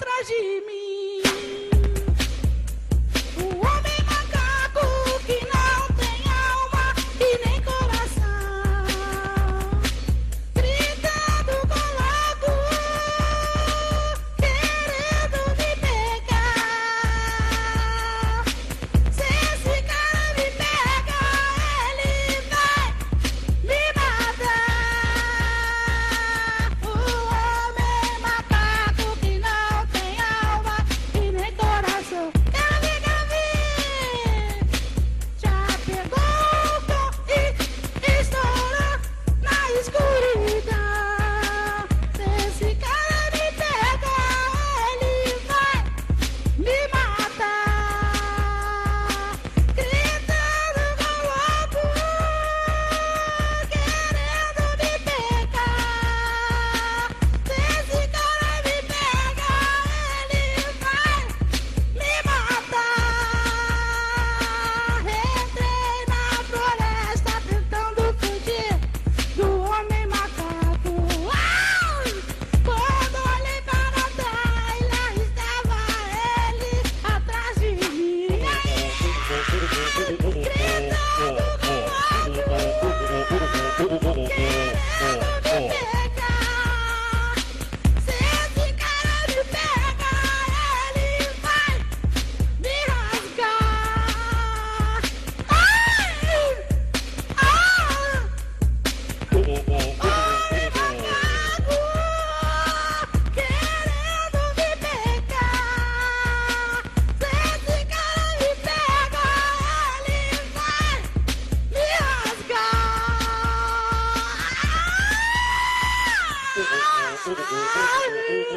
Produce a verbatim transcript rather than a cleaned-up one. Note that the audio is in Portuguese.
atrás de mim. O homem macaco que não tem alma e nem coração, gritando com logo, querendo me pegar. Se esse cara me pega, ele vai me matar. O homem macaco que não tem alma e nem coração. Quero ver, quero ver. Já pegou o pão e estourou na escuridão. Se esse cara me pega, ele vai me matar. Gritando com louco, querendo me pegar. Se esse cara me pega, ele vai me matar. Entrei na floresta tentando fugir do homem macaco. Ai! Quando olhei para trás, lá estava ele atrás de mim. E aí, gritando com logo, querendo me pegar. Se esse cara me pega, ele vai me rasgar. Ai! Ah! Homem macaco querendo me pegar. Se esse cara me pega, ele vai me rasgar.